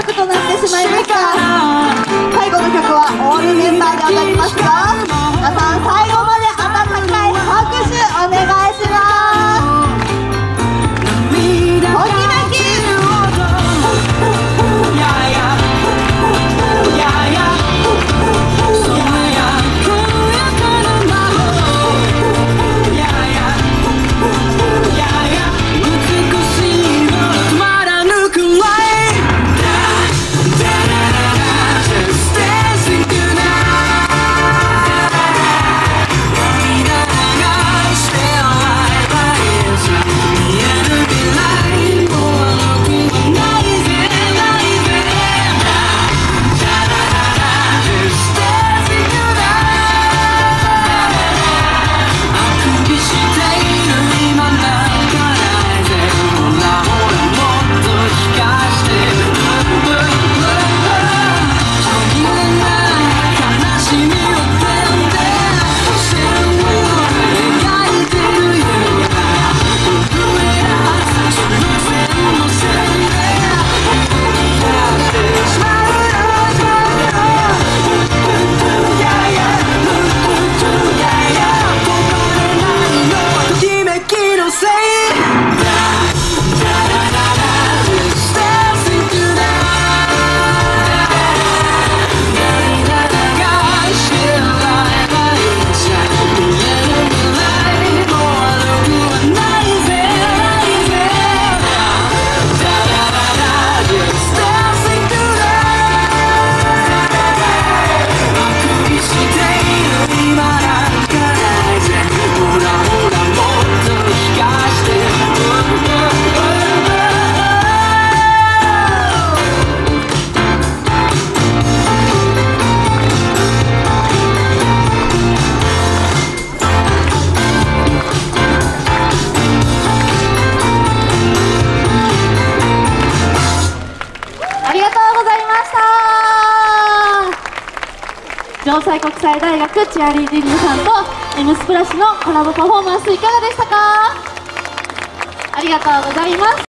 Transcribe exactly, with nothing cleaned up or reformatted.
曲となってしまいました。最後の曲はオールメンバーで踊りますが、皆さん最後まで温かい拍手お願いします。ときめき城西国際大学チアリーディングさんと エム スプラッシュのコラボパフォーマンスいかがでしたか？ありがとうございます。